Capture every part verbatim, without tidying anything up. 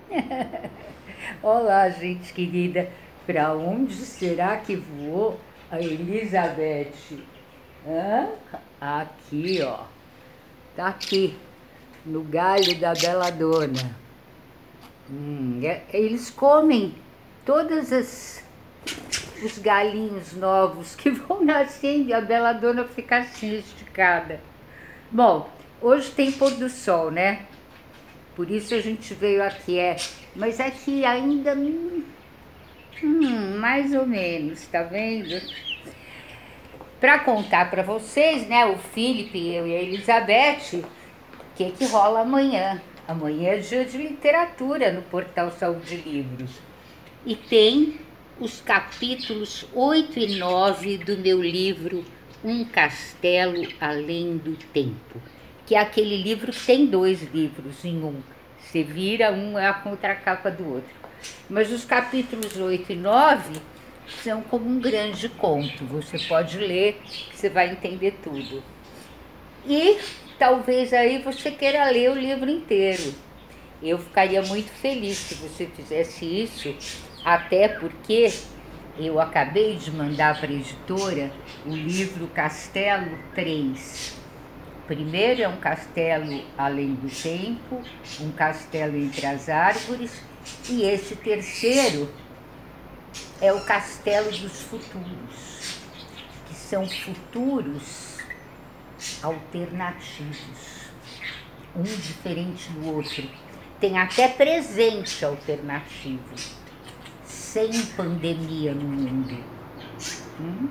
Olá, gente querida. Para onde será que voou a Elizabeth? Hã? Aqui, ó. Tá aqui, no galho da Belladonna. Hum, é- eles comem todas as os galinhos novos que vão nascendo e a Belladonna fica assim esticada. Bom, hoje tem pôr do sol, né? Por isso a gente veio aqui, é. Mas aqui ainda, hum, hum, mais ou menos, tá vendo? Para contar para vocês, né, o Felipe, eu e a Elizabeth, o que que rola amanhã. Amanhã é dia de literatura no Portal Saúde Livros. E tem os capítulos oito e nove do meu livro Um Castelo Além do Tempo, que é aquele livro que tem dois livros em um. Você vira, um é a contracapa do outro. Mas os capítulos oito e nove são como um grande conto. Você pode ler, você vai entender tudo. E talvez aí você queira ler o livro inteiro. Eu ficaria muito feliz se você fizesse isso, até porque eu acabei de mandar para a editora o livro Castelo três. Primeiro é um castelo além do tempo, um castelo entre as árvores, e esse terceiro é o castelo dos futuros, que são futuros alternativos, um diferente do outro. Tem até presente alternativo, sem pandemia no mundo. Hum?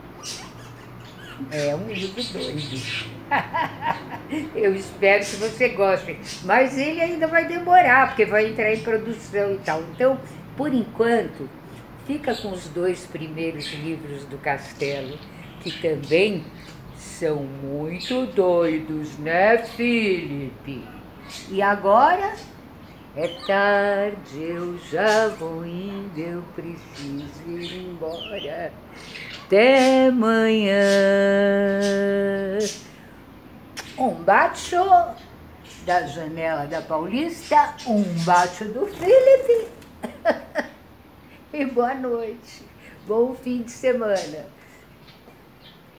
É um livro doido. Eu espero que você goste, mas ele ainda vai demorar, porque vai entrar em produção e tal. Então, por enquanto, fica com os dois primeiros livros do Castelo, que também são muito doidos, né, Felipe? E agora é tarde, eu já vou indo, eu preciso ir embora. Até amanhã. Um baixo da janela da Paulista, um baixo do Felipe. E boa noite. Bom fim de semana.